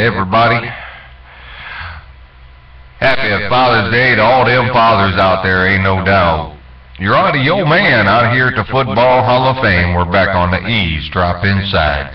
everybody. Happy Father's Day to all them fathers out there, ain't no doubt. You're audio man out here at the Football Hall of Fame. We're back on the East. Drop inside.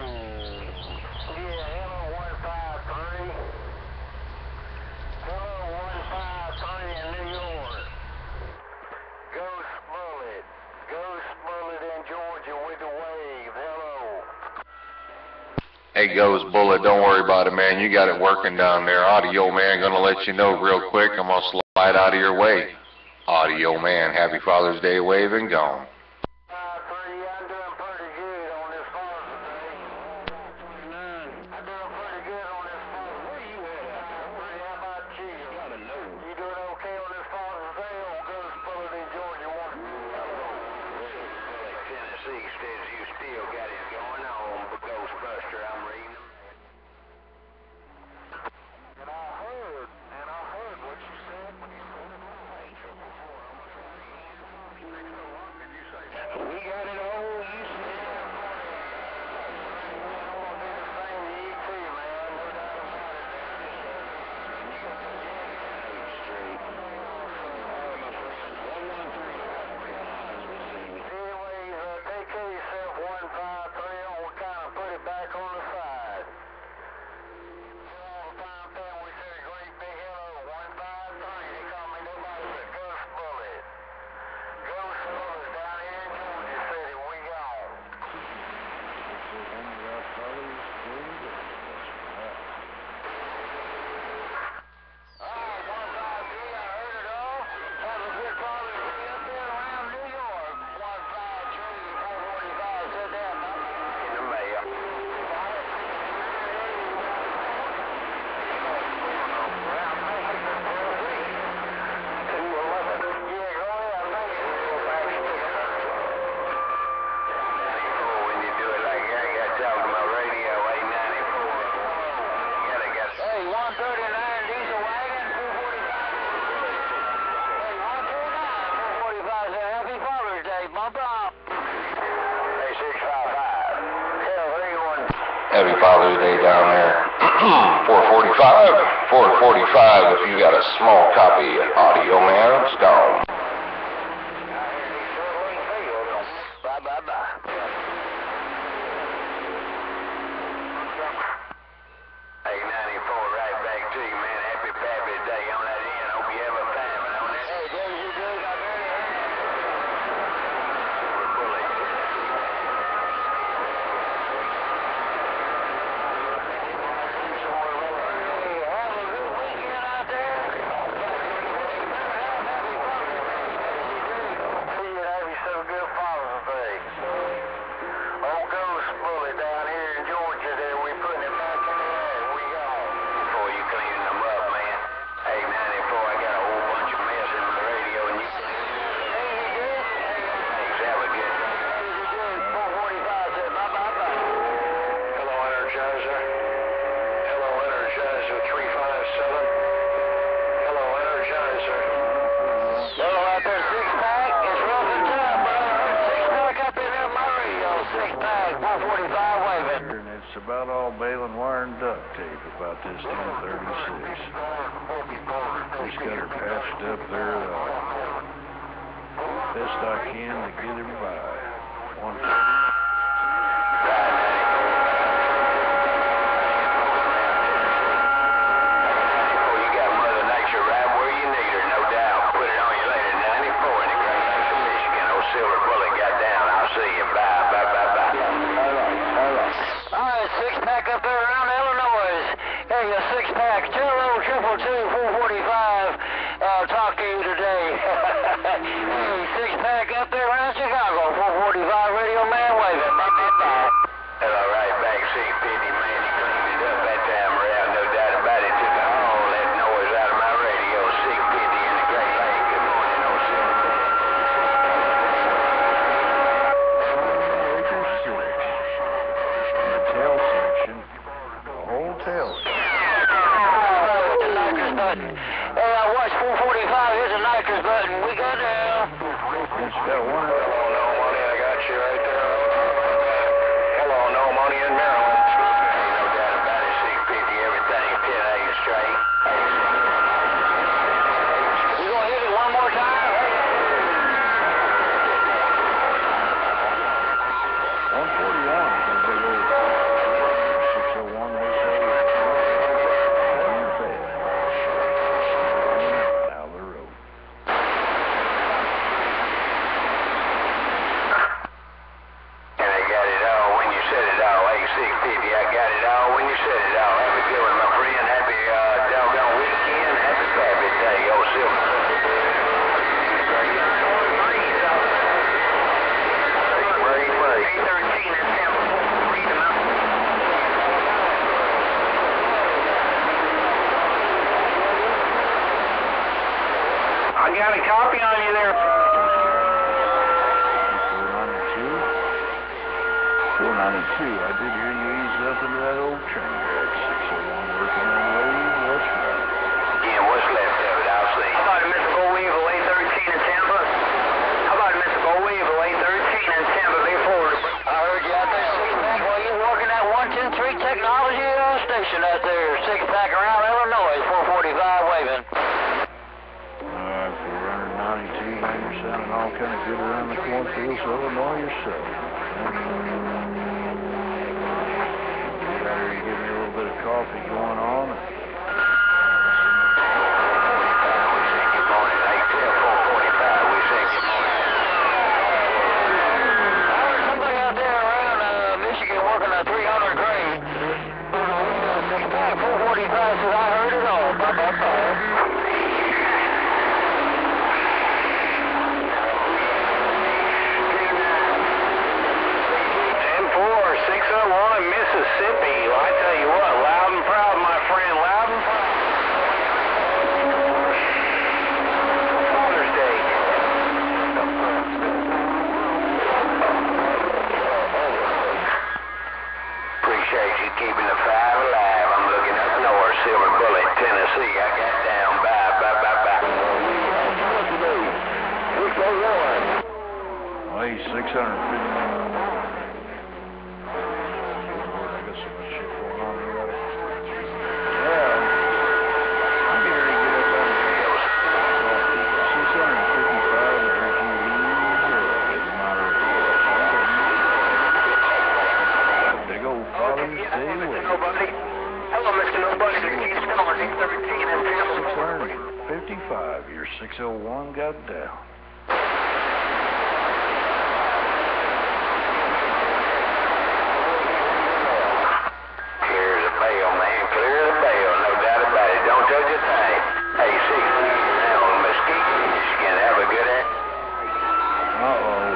Hey, goes Bullet, don't worry about it, man. You got it working down there. Audio man, gonna let you know real quick. I'm gonna slide out of your way. Audio man, happy Father's Day wave and gone. Happy Father's Day down there. 445. If you got a small copy, audio man, it's gone. Hey, 94, right back to you, man. Happy Father's Day on that end. Hope you have a family on that. Hey, James, you good? About all baling wire and duct tape about this 1036. Just got her patched up there best I can to get him by. 130. Up there around Illinois. Hey, a six-pack, 202-245. Talk to you today. Hey, six-pack up there around Chicago. 445 Radio Man waving. Hello, right back, 650, man. You cleaned it up that time around, no doubt about it. Took all that noise out of my radio. 650 in the Great Lake. Good morning, no Hey, I watched 445. Here's a Nikers button. We got down. Just got one. Hello, no money. I got you right there. Hello, no money in Maryland. No doubt about it. 650 station out there, 6-pack around Illinois, 445 waving. Alright, 492, man, you're sounding all kind of good around the cornfields of Illinois yourself. Get out here and give me a little bit of coffee going on. Mississippi. Well, I tell you what, loud and proud, my friend, loud and proud. Father's Day. Appreciate you keeping the five alive. I'm looking up north, Silver Bullet, Tennessee. I got down by. Well, he's 650. Nobody. Hello, Mr. Nobody. 13 and 55. Your 601 got down. Here's a bail, man. Clear the bail. No doubt about it. Don't touch a thing. Hey, 6 now on Mesquite, Michigan. Have a good day. Uh-oh.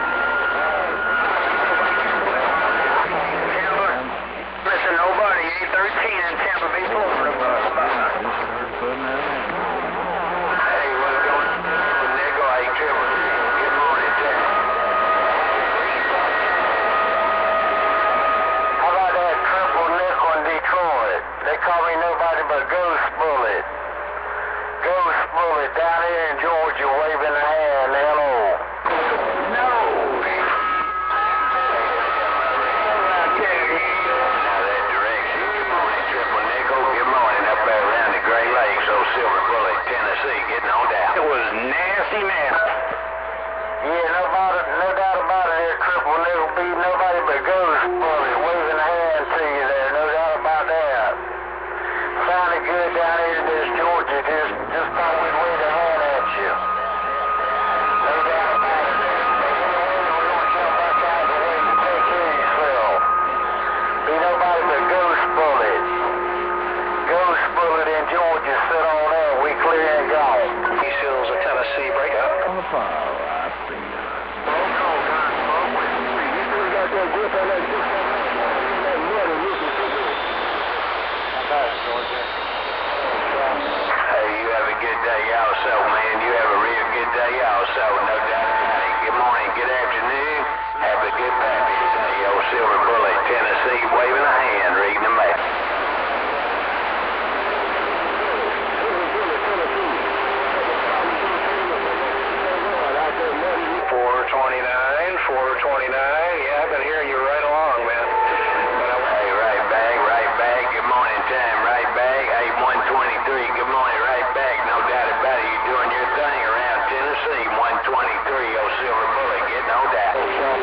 Listen, nobody. 13 in Tampa Bay, Florida. Hey, what's going on? Nickel, hey, Trevor. Good morning, Tim. How about that triple nickel in Detroit? They call me nobody but Ghost Bullet. Ghost Bullet down here in Georgia waving a hand. Hello. No. Silver Bullet, Tennessee, getting on down. It was nasty. Yeah, no doubt about it. There, triple nickel beat nobody but Ghost Bullet waving a hand to you there. No doubt about that. Sounded good down here in this Georgia. Just thought we'd wave a hand at you. No doubt about it. We're going to jump back out the way to take care of yourself. Be nobody but Ghost Bullet. Ghost Bullet in Georgia, sit on there, we clear and go. These hills of Tennessee break up. On the fire, I see you. You still got that grip on that grip on that mud in Mississippi. How about it, Georgia? Hey, you have a good day also, man. You have a real good day also, no doubt about it. Good morning, good afternoon. Have a good Baptist day, old Silver Bullet, Tennessee, waving a hand, reading the map. 429, yeah, I've been hearing you right along, man. Hey, right back, good morning time, right back. Hey, 123, good morning, right back, no doubt about it, you're doing your thing around Tennessee, 123, old Silver Bullet, getting on down.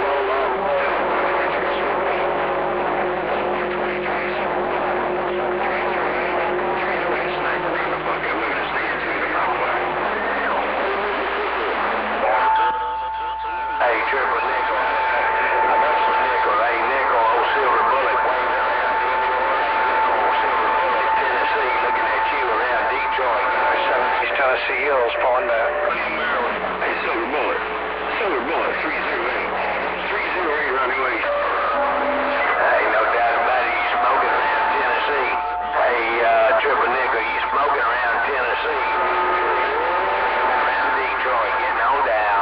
Hey, triple nickel. I got some nickel. Hey, nickel, old Silver Bullet, waving around Detroit. Old Silver Bullet, Tennessee, looking at you around Detroit. These Tennessee hills pulling back. Hey, Silver Bullet, 308. 308 running west. Hey, no doubt about it, you smoking around Tennessee. Hey, triple nickel, you smoking around Tennessee. Around Detroit, getting on down.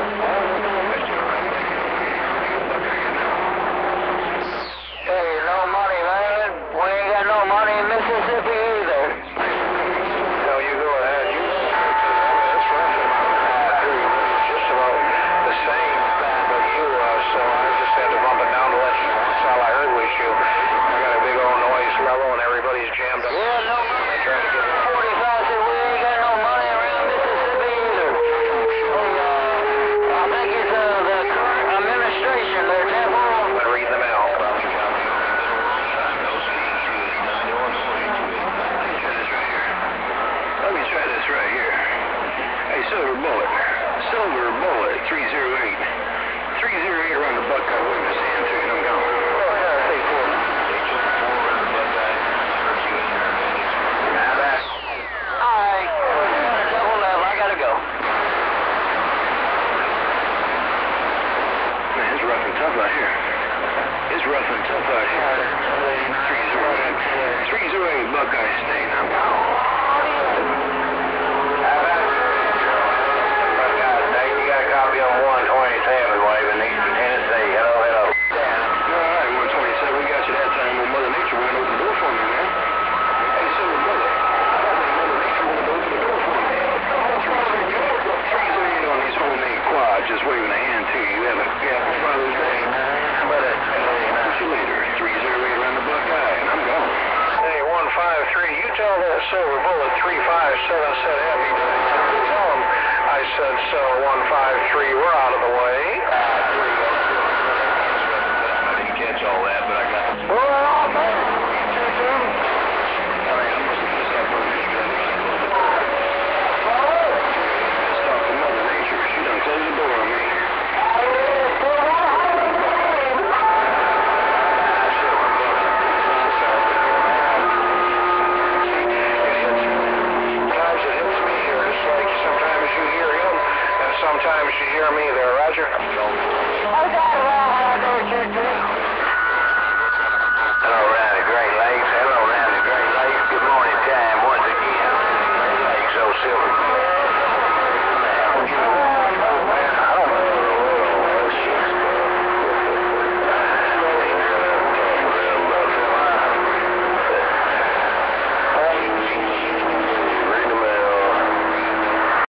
Hey, no money, man. We ain't got no money in Mississippi either. No, you go ahead. That's right. Buckeye State. I'm gone. How about Buckeye State? You got a copy on 127 waving Eastern Tennessee. Hello, hello. All right, 127. We got you that time when Mother Nature went open the door for me, man. Hey, so Mother, I thought Mother Nature wanted to open the door for me. 308 on these homemade quads, just waving a hand to you. Have a happy Father's Day. See you later. 308 around the Buckeye, and I'm gone. Hey, 153, you tell that Silver Bullet 357 said happy day. Tell him I said so. 153, we're out of the way. I didn't catch all that, but I got the... We're off. All right, I must have missed that Mother Nature. Pissed off the Mother Nature. She done closed the door on me. Sometimes it hits me, or it's like sometimes you hear him, and sometimes you hear me there, Roger.